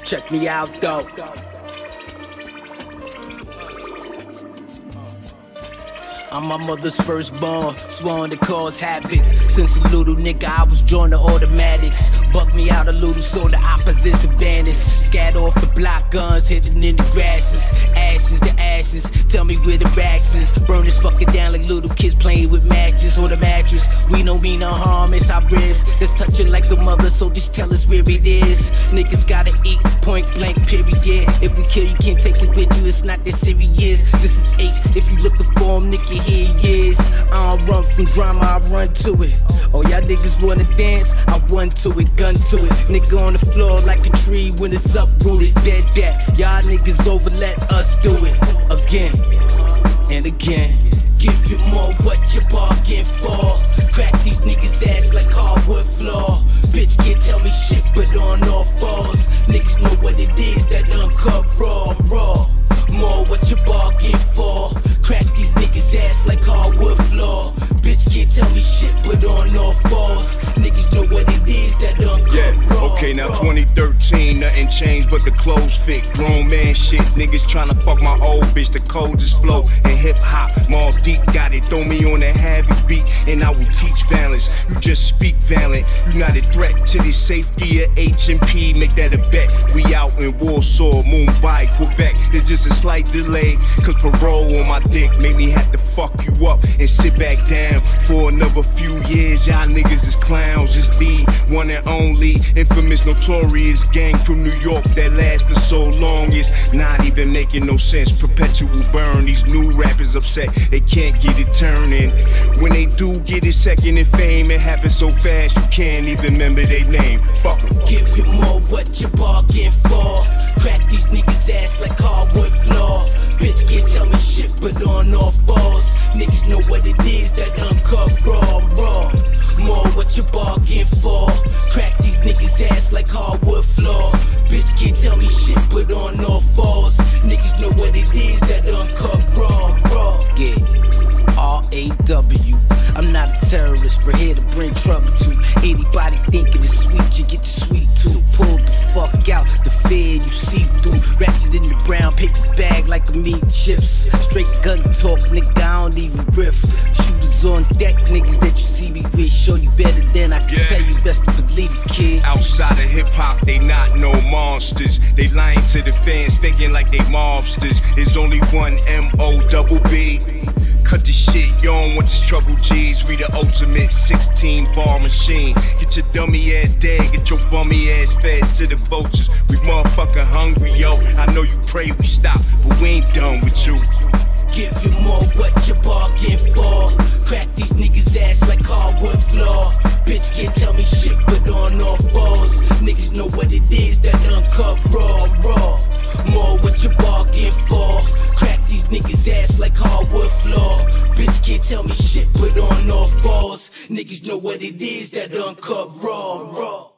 Check me out though. I'm my mother's firstborn, sworn to cause havoc. Since a little nigga, I was drawn to automatics. Buck me out a little so the opposition vanish. Scat off the block, guns hidden in the grasses. Ashes to ashes, tell me where the racks is. Burn this fucker down like little kids playing with matches or the mattress. We don't mean no harm, it's our ribs that's touching like a mother, so just tell us where it is. Niggas gotta eat, point blank, period. If we kill you, can't take it with you, it's not that serious. This is H, if you looking for him, nigga, here he is. I don't run from drama, I run to it. Oh, y'all niggas wanna dance? I run to it, gun to it. Nigga on the floor like a tree when it's uprooted. Dead that, y'all niggas over, let us do it. Again and again. Give you more what you bargain for. Crack these niggas ass like hardwood floor. Bitch can't tell me shit but on all fours. Niggas know what it is, that uncut raw, I'm raw. More what you bargain for. Crack these niggas ass like hardwood floor. Bitch can't tell me shit but on all fours. Niggas know what it is, that uncut raw. Okay, now 2013, nothing changed but the clothes fit. Grown man shit, niggas tryna fuck my old bitch. The coldest flow in hip hop, Mobb Deep got it. Throw me on a heavy beat and I will teach balance. You just speak violent, you not a threat to the safety of H&P. Make that a bet. We out in Warsaw, Mumbai, Quebec. It's just a slight delay, cause parole on my dick made me have to fuck you up and sit back down for another few years. Y'all niggas is clowns. It's the one and only infamous notorious gang from New York that lasts for so long. It's not even making no sense. Perpetual burn. These new rappers upset they can't get it turning. When they do get it second in fame, it happens so fast you can't even remember their name. Fuck 'em. Give you more what you bargain for. Crack these niggas ass like hardwood floor. Bitch can't tell me shit but on all fours. Niggas know what it is, that uncut raw, I'm raw. More what you bargain for. Crack these niggas ass like hardwood floor. Bitch can't tell me shit but on all fours. Niggas know what it is, that uncut raw, I'm raw. Yeah, R-A-W. I'm not a terrorist, but here to bring trouble to anybody thinking it's sweet, you get the sweet too. Pull the fuck out, the fed you see through. Ratchet in the brown paper bag like a meat chips. Straight gun talk, nigga, I don't even riff. Shooters on deck, niggas that you see me with. Show you better than I can tell you, best to believe it, kid. Outside of hip hop, they not no monsters. They lying to the fans, faking like they mobsters. There's only one M-O-double-B. Cut the shit, you don't want this trouble, G's. We the ultimate 16-bar machine. Get your dummy ass dead, get your bummy ass fed to the vultures. We motherfucking hungry, yo. I know you pray we stop, but we ain't done with you. Give you more what you bargain for. Crack these niggas ass like hardwood floor. Bitch can't tell me shit but on all fours. Niggas know what it is, that uncut raw, I'm raw. More what you bargain for. Crack these niggas ass like hardwood floor. Bitch can't tell me shit but on all fours. Niggas know what it is, that uncut raw, I'm raw.